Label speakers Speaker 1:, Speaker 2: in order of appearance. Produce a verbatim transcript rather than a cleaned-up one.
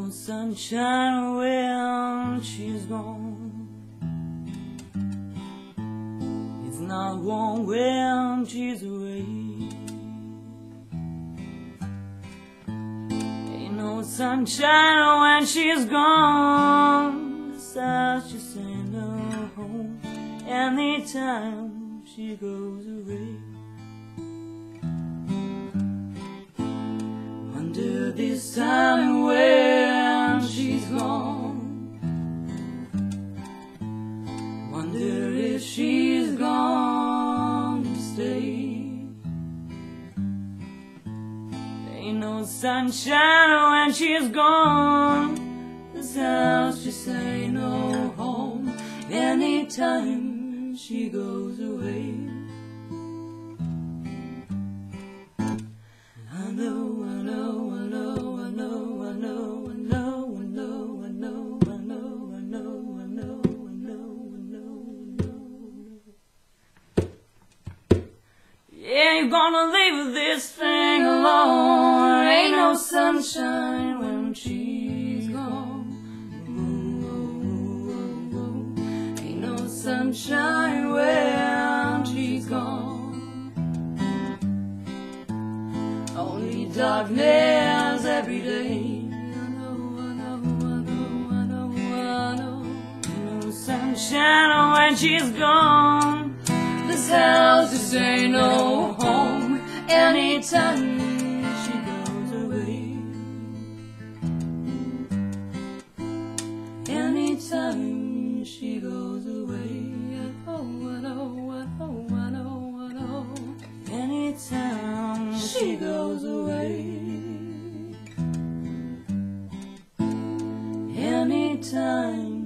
Speaker 1: no sunshine when she's gone. It's not warm when she's away. Ain't no sunshine when she's gone. Besides, just ain't no home anytime she goes away. Wonder this time when she's gone. Wonder if she's gone to stay. Ain't no sunshine when she's gone. This house just ain't no home anytime she goes away. I know, I know, I know, I know, I know, I know, I know, I know, I know, I know, I know, I know, I know, I know. Yeah, you're gonna leave this thing alone. Ain't no sunshine when she's gone. Ain't no sunshine when she's gone. Only darkness every day. I know, I know, I know, I know, I know. No sunshine when she's gone. This house just ain't no home anytime she goes away. Anytime she goes away. I know, I know, I know, I know, I know. Anytime she goes away. Anytime